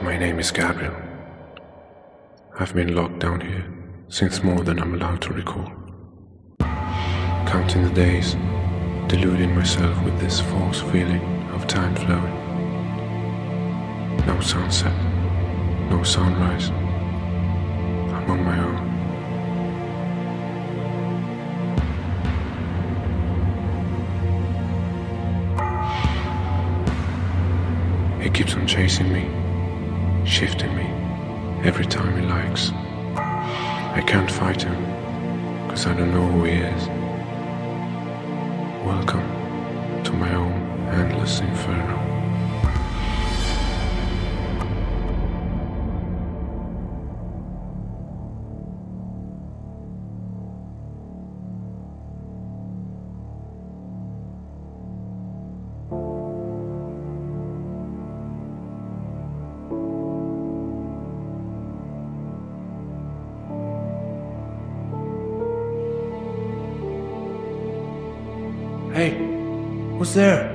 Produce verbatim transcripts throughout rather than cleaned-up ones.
My name is Gabriel. I've been locked down here since more than I'm allowed to recall. Counting the days, deluding myself with this false feeling of time flowing. No sunset, no sunrise. I'm on my own. He keeps on chasing me, shifting me, every time he likes. I can't fight him, cause I don't know who he is. Welcome to my own endless inferno. Hey, who's there?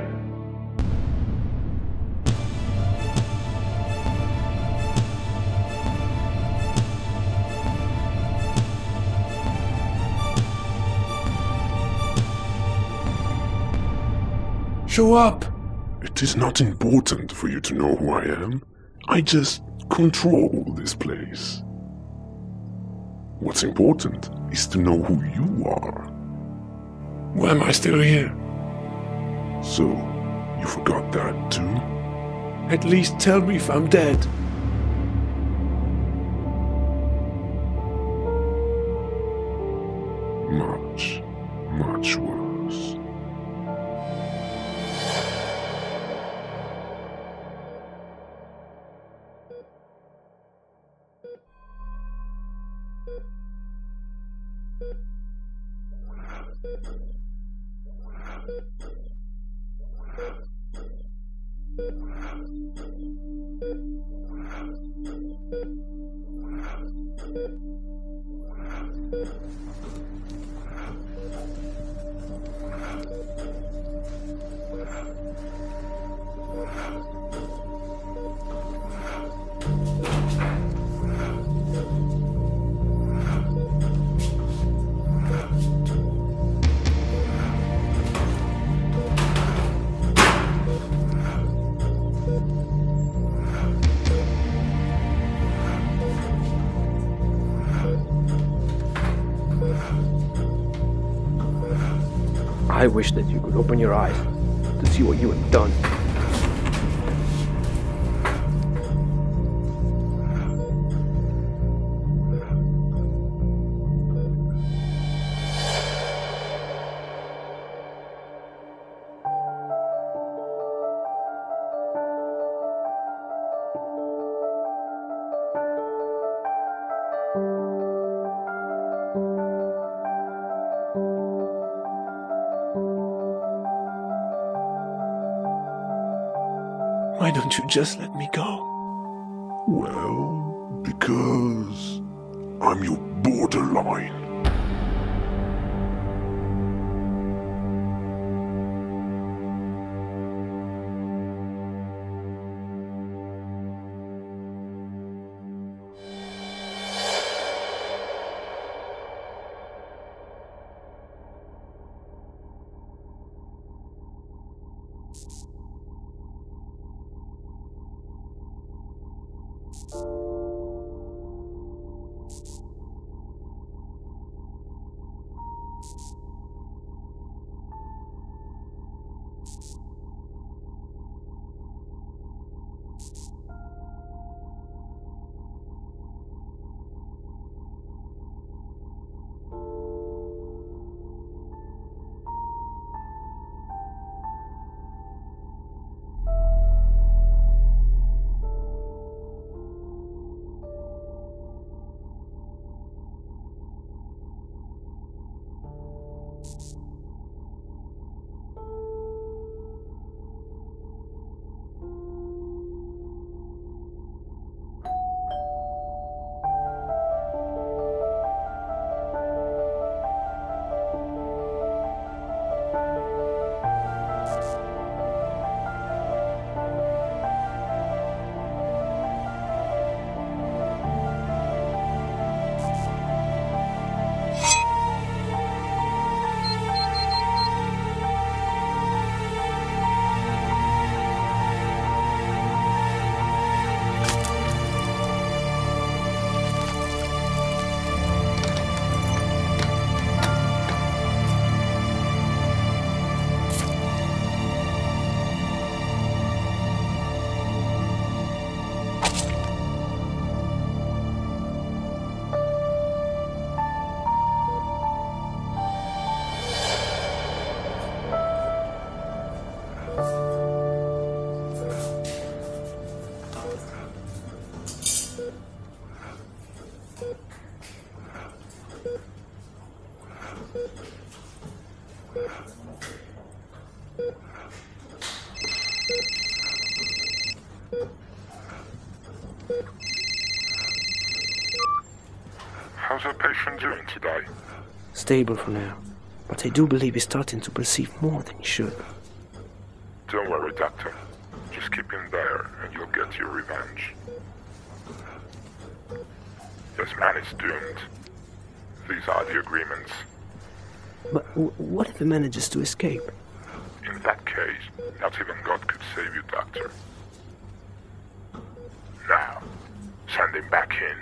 Show up! It is not important for you to know who I am. I just control this place. What's important is to know who you are. Why am I still here? So, you forgot that too? At least tell me if I'm dead. Much, much worse. I wish that you could open your eyes to see what you have done. Why don't you just let me go? Well, because I'm your borderline. How's the patient doing today? Stable for now, but I do believe he's starting to perceive more than he should. Don't worry, Doctor. Just keep him there and you'll get your revenge. This man is doomed. These are the agreements. But w- what if he manages to escape? In that case, not even God could save you, Doctor. Now, send him back in.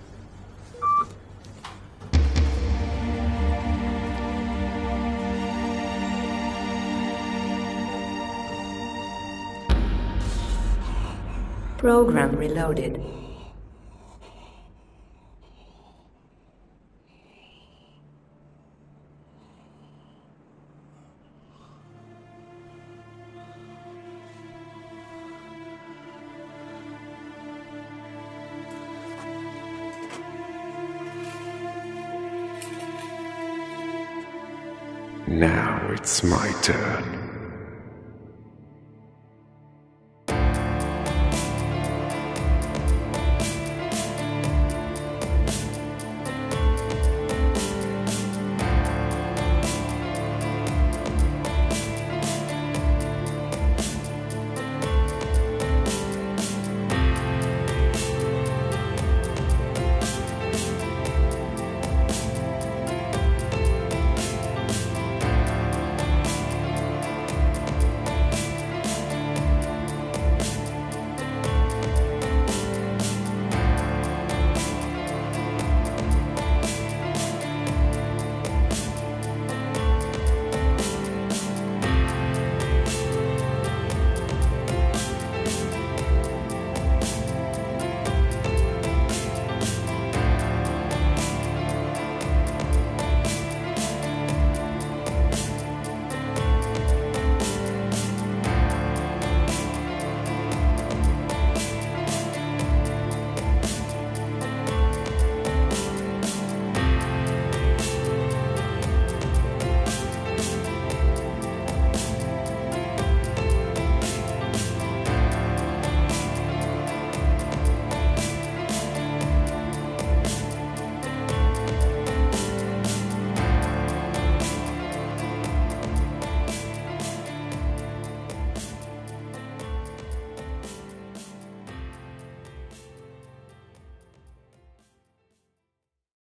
Program reloaded. Now it's my turn.